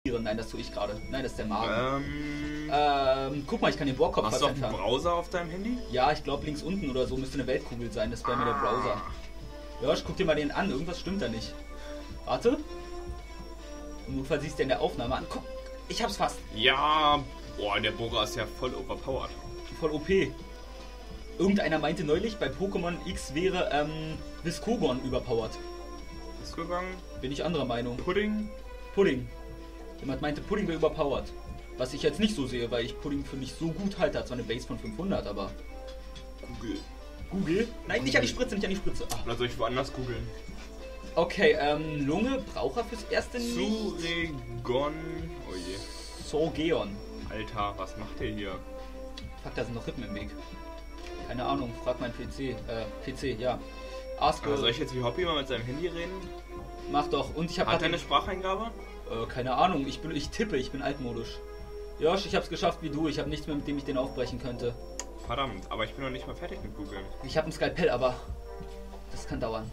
Nein, das tue ich gerade. Nein, das ist der Magen. Guck mal, ich kann den Bohrkopf Hast du auch einen Browser auf deinem Handy? Ja, ich glaube links unten oder so müsste eine Weltkugel sein. Das wäre mir der Browser. Josh, guck dir mal den an. Irgendwas stimmt da nicht. Warte. Im Notfall siehst du in der Aufnahme an. Guck, ich hab's fast. Ja, boah, der Bohrer ist ja voll overpowered. Voll OP. Irgendeiner meinte neulich, bei Pokémon X wäre Viscogon überpowered. Ist gegangen? Bin ich anderer Meinung. Pudding? Pudding. Jemand meinte, Pudding wäre überpowered. Was ich jetzt nicht so sehe, weil ich Pudding für mich so gut halte. Hat zwar eine Base von 500, aber... Google. Google? Nein, nicht an die Spritze, nicht an die Spritze. Ach. Oder soll ich woanders googeln? Okay, Lunge braucht er fürs erste nicht. Suregon. Oh je. Sorgeon. Alter, was macht der hier? Fuck, da sind noch Rippen im Weg. Keine Ahnung, frag mein PC. PC, ja. Ask. Soll ich jetzt wie Hoppy mal mit seinem Handy reden? Mach doch. Und ich habe Hat er eine Spracheingabe? Keine Ahnung, ich tippe, ich bin altmodisch. Josh, ich hab's geschafft wie du, ich habe nichts mehr, mit dem ich den aufbrechen könnte. Verdammt, aber ich bin noch nicht mal fertig mit Google. Ich habe ein Skalpell, aber das kann dauern.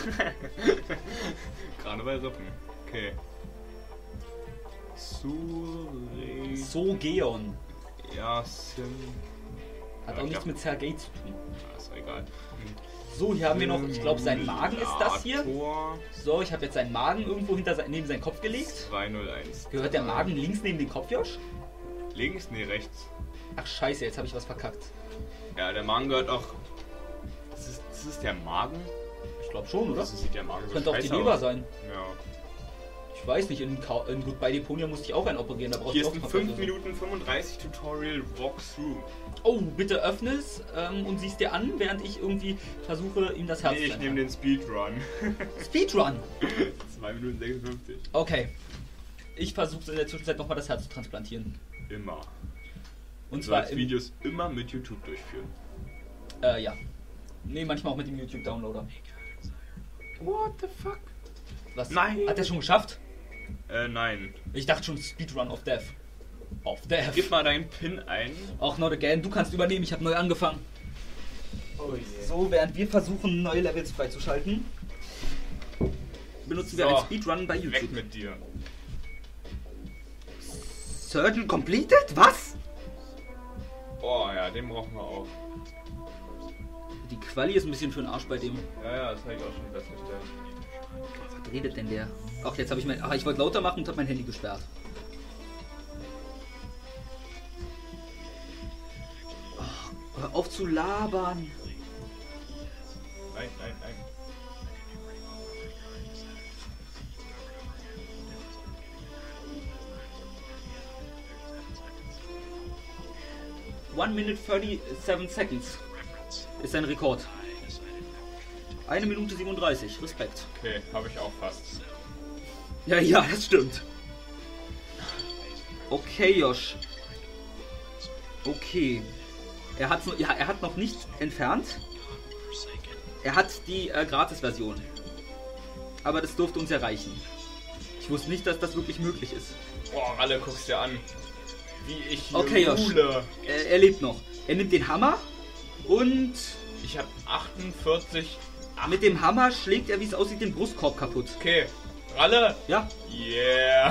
Gerade bei Rippen. Okay. Sogeon. Ja, Sim. Hat auch nichts mit Sergei zu tun. Ist egal. So, hier haben wir noch, ich glaube, sein Magen ist das hier. So, ich habe jetzt seinen Magen irgendwo neben seinen Kopf gelegt. 201. Gehört der Magen links neben den Kopf, Josh? Links? Nee, rechts. Ach scheiße, jetzt habe ich was verkackt. Ja, der Magen gehört auch... Das ist der Magen? Ich glaube schon, oder? Das sieht der Magen so könnte auch die Leber sein. Ja. Ich weiß nicht, in Goodbye Deponia musste ich auch einen operieren. Da hier ist ein 5 Minuten 35 Tutorial Walkthrough. Oh, bitte öffne es und siehst dir an, während ich irgendwie versuche, ihm das Herz zu ich nehme den Speedrun. Speedrun? 2 Minuten 56. Okay. Ich versuche in der Zwischenzeit nochmal das Herz zu transplantieren. Immer. Und zwar als Videos immer mit YouTube durchführen. Ja. Nee, manchmal auch mit dem YouTube-Downloader. What the fuck? Was? Nein! Hat er schon geschafft? Nein. Ich dachte schon Speedrun of Death. Of Death. Gib mal deinen PIN ein. Auch not again. Du kannst übernehmen, ich habe neu angefangen. Oh je. So, während wir versuchen, neue Levels freizuschalten, benutzen wir einen Speedrun bei YouTube. Weg mit dir. Surgeon completed? Was? Oh ja, den brauchen wir auch. Die Quali ist ein bisschen für den Arsch bei dem. Ja, das habe ich auch schon festgestellt. Was redet denn der? Ach, jetzt habe ich mein... Ach, ich wollte lauter machen und habe mein Handy gesperrt. Ach, hör auf zu labern. Nein. 1 minute 37 seconds ist sein Rekord. 1 Minute 37, Respekt. Okay, habe ich auch fast. Ja, das stimmt. Okay, Josh. Okay. Er hat noch nichts entfernt. Er hat die Gratis-Version. Aber das durfte uns erreichen. Ich wusste nicht, dass das wirklich möglich ist. Boah, alle guckst dir an. Wie ich hier okay, Josh. Er lebt noch. Er nimmt den Hammer und... Ich habe 48... Mit dem Hammer schlägt er, wie es aussieht, den Brustkorb kaputt. Okay. Ralle? Ja. Yeah.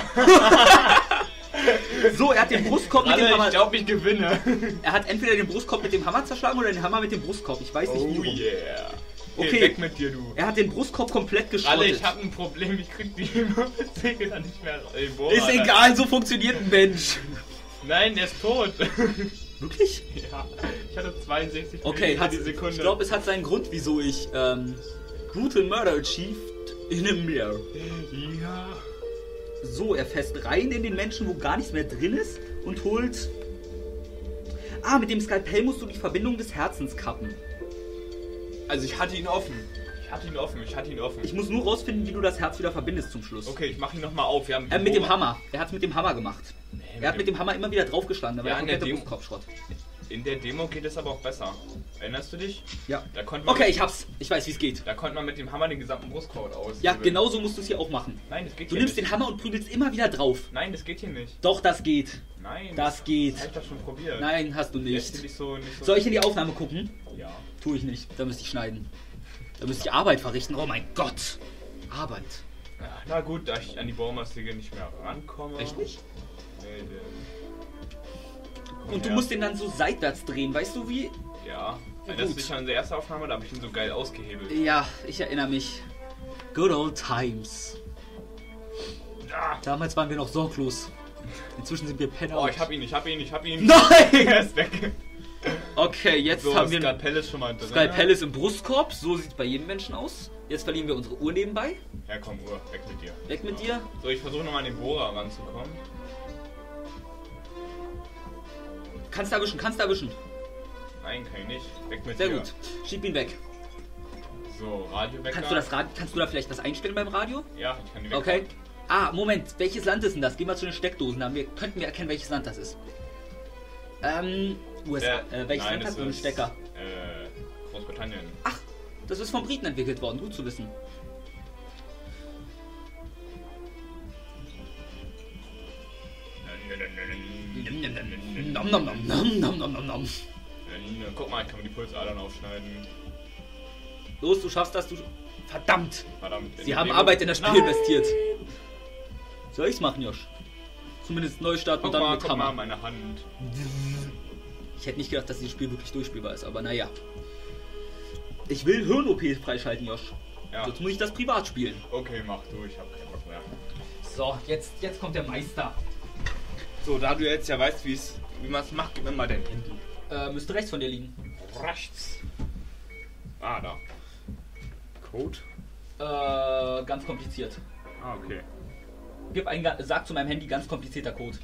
So, er hat den Brustkorb Ralle, mit dem Hammer... ich glaube, ich gewinne. Er hat entweder den Brustkorb mit dem Hammer zerschlagen oder den Hammer mit dem Brustkorb. Ich weiß nicht, wie. Oh yeah. Okay, weg mit dir, du. Er hat den Brustkorb komplett geschrottet. Ralle, ich habe ein Problem. Ich krieg die Segel dann nicht mehr... Ist egal, so funktioniert ein Mensch. Nein, der ist tot. Wirklich? Ja, ich hatte 62 okay, die Sekunde. Ich glaube, es hat seinen Grund, wieso ich Brutal Murder achieved in a mirror. Ja. So, er fässt rein in den Menschen, wo gar nichts mehr drin ist und holt... Ah, mit dem Skalpell musst du die Verbindung des Herzens kappen. Also ich hatte ihn offen. Ich muss nur rausfinden, wie du das Herz wieder verbindest zum Schluss. Okay, ich mache ihn nochmal auf. Wir haben mit dem Hammer. Er hat es mit dem Hammer gemacht. Er hat mit dem Hammer immer wieder draufgeschlagen, da war der komplette Brustkorbschrott. In der Demo geht es aber auch besser. Erinnerst du dich? Ja. Da konnte man okay, ich hab's. Ich weiß, wie es geht. Da konnte man mit dem Hammer den gesamten Brustkorb aus. Ja, genau so musst du es hier auch machen. Nein, das geht Du hier nimmst nicht. den Hammer und prügelst immer wieder drauf. Nein, das geht hier nicht. Doch, das geht. Nein. Das geht. Das hab ich doch schon probiert. Nein, hast du nicht. Nicht so Soll ich in die Aufnahme gucken? Ja. Tue ich nicht. Da müsste ich schneiden. Da müsste ich Arbeit verrichten. Oh mein Gott. Arbeit. Na gut, da ich an die Baumastige nicht mehr rankomme. Echt nicht? Nee, Und du musst den dann so seitwärts drehen, weißt du wie? Ja. Erinnerst du dich an unsere erste Aufnahme? Da habe ich ihn so geil ausgehebelt. Ja, ich erinnere mich. Good old times. Ah. Damals waren wir noch sorglos. Inzwischen sind wir Penner. Oh, ich hab ihn. Nein! Er ist weg. Okay, jetzt So, haben wir Skalpell ist schon mal drin. Skalpell ist im Brustkorb. So sieht es bei jedem Menschen aus. Jetzt verlieren wir unsere Uhr nebenbei. Ja, komm, Uhr, weg mit dir. Weg mit dir. So, ich versuche nochmal an den Bohrer ranzukommen. Kannst du erwischen. Nein, kann ich nicht. Weg mit Sehr dir. gut. Schieb ihn weg. So, Radio weg. Kannst du da vielleicht was einstellen beim Radio? Ja, ich kann die weg. Okay. Ah, Moment. Welches Land ist denn das? Gehen wir zu den Steckdosen. Könnten wir erkennen, welches Land das ist. USA. Welches nein, Land hat so einen ist, Stecker? Großbritannien. Ach, das ist von Briten entwickelt worden. Gut zu wissen. Nom nom nom nom nom nom nom nom. Guck mal, ich kann mir die Pulsadern aufschneiden. Los, du schaffst das, du... Verdammt! Verdammt. Sie haben Arbeit in das Spiel investiert. Soll ich's machen, Josh? Zumindest Neustart und dann mit guck mal, Hammer. meine Hand. Ich hätte nicht gedacht, dass dieses Spiel wirklich durchspielbar ist, aber naja. Ich will Hirn-OP freischalten, Josh. Ja. Sonst muss ich das privat spielen. Okay, mach du, ich hab keinen Bock mehr. So, jetzt kommt der Meister. So, da du jetzt ja weißt, wie man es macht, gib mir mal dein Handy. Müsste rechts von dir liegen. Rechts. Ah, da. Code? Ganz kompliziert. Ah, okay. Sag zu meinem Handy ganz komplizierter Code.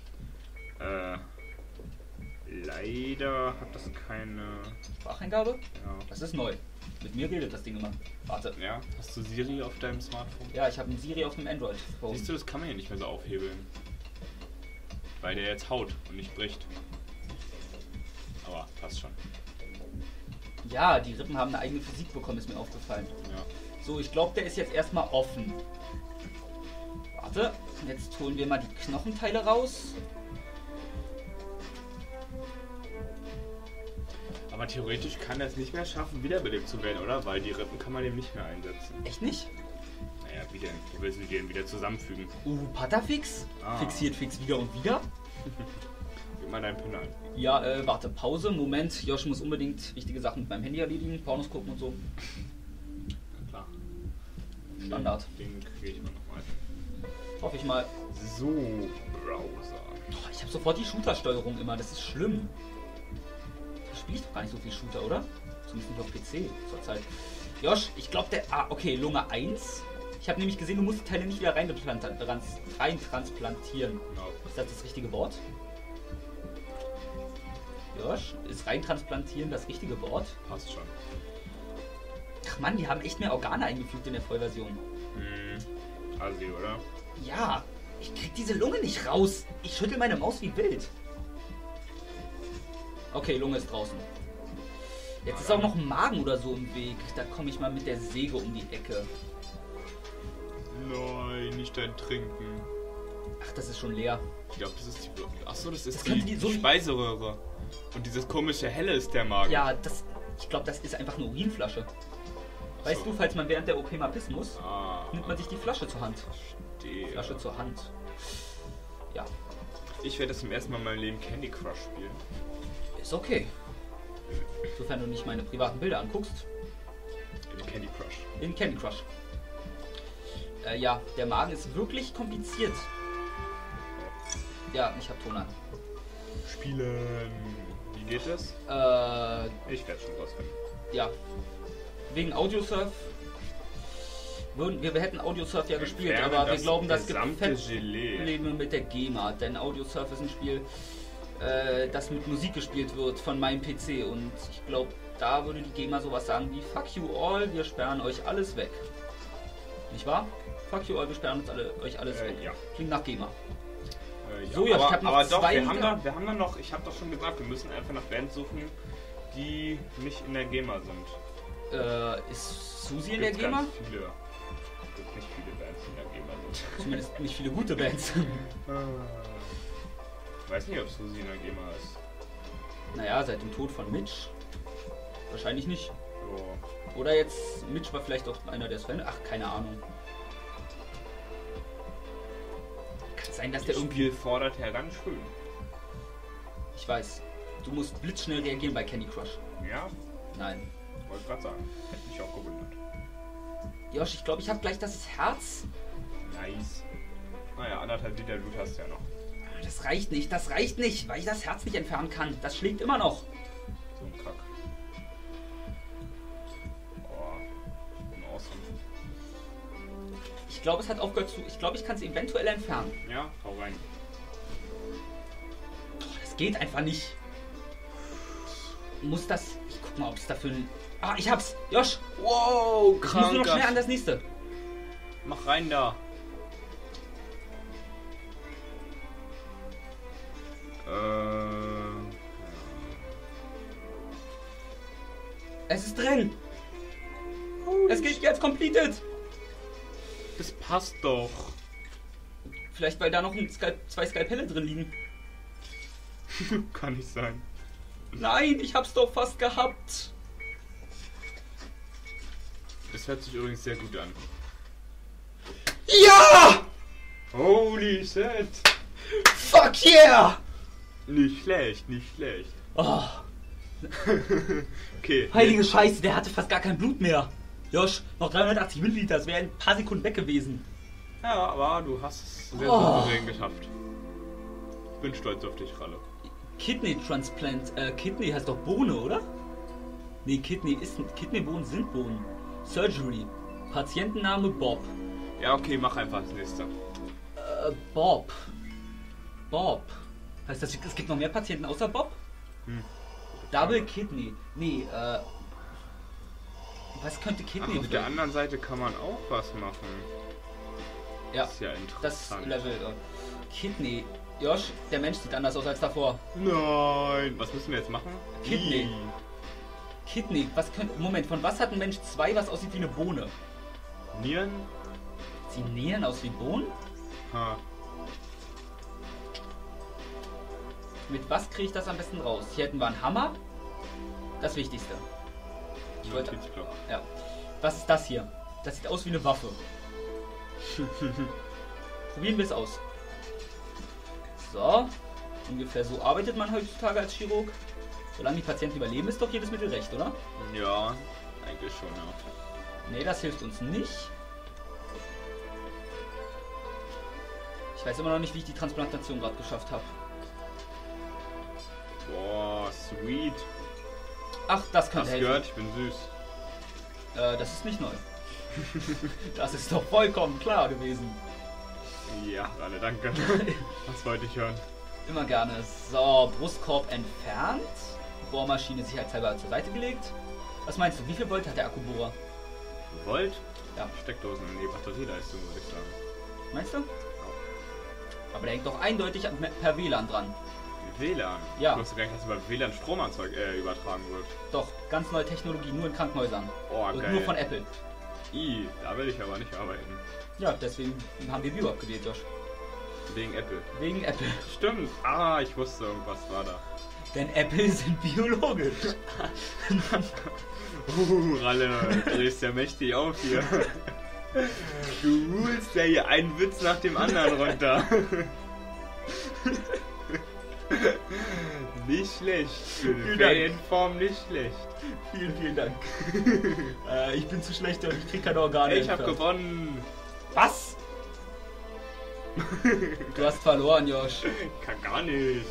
Leider hat das keine... Spracheingabe? Ja. Das ist neu. Mit mir redet das Ding immer. Warte. Ja? Hast du Siri auf deinem Smartphone? Ja, ich habe einen Siri auf dem Android-Phone. Siehst du, das kann man ja nicht mehr so aufhebeln. Weil der jetzt haut und nicht bricht. Aber passt schon. Ja, die Rippen haben eine eigene Physik bekommen, ist mir aufgefallen. Ja. So, ich glaube, der ist jetzt erstmal offen. Warte, jetzt holen wir mal die Knochenteile raus. Aber theoretisch kann er es nicht mehr schaffen, wiederbelebt zu werden, oder? Weil die Rippen kann man dem nicht mehr einsetzen. Echt nicht? Naja, wie denn? Wie willst du die denn wieder zusammenfügen? Patafix? Ah. Fixiert fix wieder und wieder? Gib mal deinen Pin an. Ja, warte, Pause, Moment. Josh muss unbedingt wichtige Sachen mit meinem Handy erledigen, Pornos gucken und so. Na klar. Standard. Den kriege ich mal nochmal. Hoffe ich mal. So, Browser. Oh, ich habe sofort die Shooter-Steuerung immer, das ist schlimm. Da spiele ich doch gar nicht so viel Shooter, oder? Zumindest nicht auf PC zurzeit. Josh, ich glaube der... Ah, okay, Lunge 1. Ich habe nämlich gesehen, du musst die Teile nicht wieder reintransplantieren. Genau. Ist das richtige Wort? Josh, ist reintransplantieren das richtige Wort? Passt schon. Ach Mann, die haben echt mehr Organe eingefügt in der Vollversion. Asi, oder? Ja, ich krieg diese Lunge nicht raus. Ich schüttel meine Maus wie wild. Okay, Lunge ist draußen. Jetzt ist auch noch ein Magen oder so im Weg. Da komme ich mal mit der Säge um die Ecke. Nein, nicht dein Trinken. Ach, das ist schon leer. Ich glaube, das ist die... Achso, das ist Das könnte die so- Speiseröhre. Und dieses komische Helle ist der Magen. Ja, ich glaube, das ist einfach eine Urinflasche. Weißt so. du, falls man während der OP mal pissen muss, Ah, nimmt man sich die Flasche zur Hand. verstehe. Flasche zur Hand. Ja, Ich werde zum ersten Mal in meinem Leben Candy Crush spielen. ist okay. Sofern du nicht meine privaten Bilder anguckst. In Candy Crush. In Candy Crush. Ja, der Magen ist wirklich kompliziert. Ja, ich hab Ton an. Spielen. Wie geht das? Ich werde schon rausfinden. Ja. Wegen Audiosurf. Wir hätten Audiosurf ja gespielt, Entferne aber wir das glauben, das gibt gesamte Gelee. Probleme mit der GEMA. Denn Audiosurf ist ein Spiel, das mit Musik gespielt wird von meinem PC. Und ich glaube, da würde die GEMA sowas sagen wie Fuck you all, wir sperren euch alles weg. Nicht wahr? Fuck you all, wir sperren euch alles weg. Ja. Klingt nach GEMA. Ja, So, ja, ich hab noch aber doch, zwei wir Lieder. haben da noch, ich habe doch schon gesagt, wir müssen einfach nach Bands suchen, die nicht in der GEMA sind. Ist Susi in der Gibt's GEMA? ganz viele. Es gibt nicht viele Bands, die in der GEMA sind. Zumindest nicht viele gute Bands. Ich weiß nicht, ob Susi in der GEMA ist. Naja, seit dem Tod von Mitch. Wahrscheinlich nicht. So. Oder jetzt, Mitch war vielleicht auch einer der Sven. Ach, keine Ahnung. sein, dass der Das irgendwie... Spiel fordert ja ganz schön. Ich weiß. Du musst blitzschnell reagieren bei Candy Crush. Ja, Nein. wollte gerade sagen. Hätte mich auch gewundert. Josh, ich glaube, ich habe gleich das Herz. Nice. Naja, 1,5 Liter Blut hast du ja noch. Das reicht nicht, weil ich das Herz nicht entfernen kann. Das schlägt immer noch. So ein Kack. Boah, ich bin awesome. Ich glaube, es hat aufgehört zu... Ich glaube, ich kann es eventuell entfernen. Ja, hau rein. Das geht einfach nicht. Muss das... Ich guck mal, ob es dafür... Ah, ich hab's! Josh! Wow, Ich muss nur noch schnell an das nächste. Mach rein da. Es ist drin! Es geht jetzt completed! Das passt doch. Vielleicht, weil da noch zwei Skalpelle drin liegen. Kann nicht sein. Nein, ich hab's doch fast gehabt! Das hört sich übrigens sehr gut an. Ja! Holy shit! Fuck yeah! Nicht schlecht, nicht schlecht. Oh, Okay. heilige Scheiße, der hatte fast gar kein Blut mehr. Josh, noch 380 Milliliter, das wäre ein paar Sekunden weg gewesen. Ja, aber du hast es sehr Oh. souverän geschafft. Ich bin stolz auf dich, Ralle. Kidney Transplant, Kidney heißt doch Bohne, oder? Nee, Kidneybohnen sind Bohnen. Surgery. Patientenname Bob. Ja, okay, mach einfach das nächste. Bob. Heißt das, es gibt noch mehr Patienten außer Bob? Double Kidney. Nee, was könnte Kidney Ach, auf der bedeuten? anderen Seite kann man auch was machen. Ja, Das ist ja das interessant. Level. Kidney. Josh, der Mensch sieht anders aus als davor. Nein! Was müssen wir jetzt machen? Kidney. Kidney, was könnte... Moment, von was hat ein Mensch 2, was aussieht wie eine Bohne? Nieren? Sie nähern aus wie Bohnen? Ha. Mit was kriege ich das am besten raus? Hier hätten wir einen Hammer. Das Wichtigste. Ich wollte... Notizblock. Ja. Was ist das hier? Das sieht aus wie eine Waffe. Probieren wir es aus. So. Ungefähr so arbeitet man heutzutage als Chirurg. Solange die Patienten überleben, ist doch jedes Mittel recht, oder? Ja, eigentlich schon, ja. Nee, das hilft uns nicht. Ich weiß immer noch nicht, wie ich die Transplantation gerade geschafft habe. Boah, sweet. Ach, das könnte Hast helfen. gehört, ich bin süß. Das ist nicht neu. Das ist doch vollkommen klar gewesen. Ja, Ralle, danke. Was wollte ich hören? Immer gerne. So, Brustkorb entfernt. Bohrmaschine sicherheitshalber zur Seite gelegt. Was meinst du, wie viel Volt hat der Akkubohrer? Volt? Ja. Steckdosen in die Batterieleistung, würde ich sagen. Meinst du? Aber der hängt doch eindeutig per WLAN dran. WLAN? Ja. Ich wusste gar nicht, dass über WLAN Stromanzeug übertragen wird. Doch, ganz neue Technologie, nur in Krankenhäusern. Oh, Und geil. nur von Apple. Da will ich aber nicht arbeiten. Ja, deswegen haben wir überhaupt gewählt, Josh. Wegen Apple. Wegen Apple. Stimmt. Ich wusste, irgendwas war da. Denn Apple sind biologisch. Ralle, du drehst ja mächtig auf hier. Du holst ja hier einen Witz nach dem anderen runter. Nicht schlecht. Für eine Vielen Dank. Ferienform nicht schlecht. Vielen, vielen Dank. Ich bin zu schlecht und ich krieg keine Organe. Ich hab entfernt. gewonnen. Was? Du hast verloren, Josh. Kann gar nicht.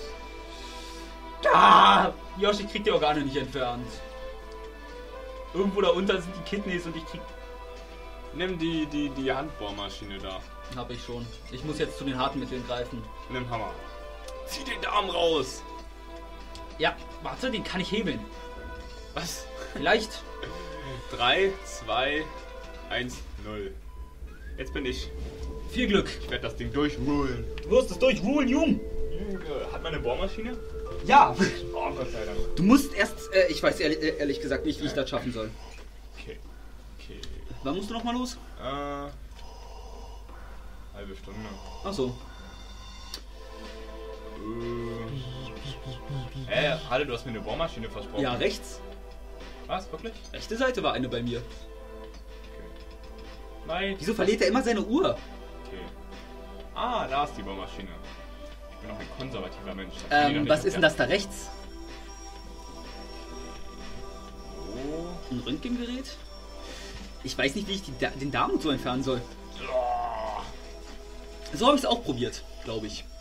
Josh, ich krieg die Organe nicht entfernt. Irgendwo da unten sind die Kidneys und ich krieg... Nimm die Handbohrmaschine da. Hab ich schon. Ich muss jetzt zu den harten Mitteln greifen. Nimm Hammer. Zieh den Darm raus. Ja, warte, den kann ich hebeln. Was? Vielleicht. 3, 2, 1, 0. Jetzt bin ich. Viel Glück. Ich werde das Ding durchrulen. Du wirst es durchruhen, Jung. Hat man eine Bohrmaschine? Ja. Oh, Gott sei Dank. Du musst erst... ich weiß ehrlich gesagt nicht, wie ich das schaffen soll. Okay. Wann musst du noch mal los? Halbe Stunde. Ach so. Halle, du hast mir eine Bohrmaschine versprochen. Ja, rechts. Was? Wirklich? Rechte Seite war eine bei mir. Nein. Wieso verliert er immer seine Uhr? Okay. Ah, da ist die Bohrmaschine. Ich bin auch ein konservativer Mensch. Da kann die doch nicht Was auf ist denn der- das da rechts? Oh. Ein Röntgengerät? Ich weiß nicht, wie ich den Darm so entfernen soll. Oh. So habe ich es auch probiert, glaube ich.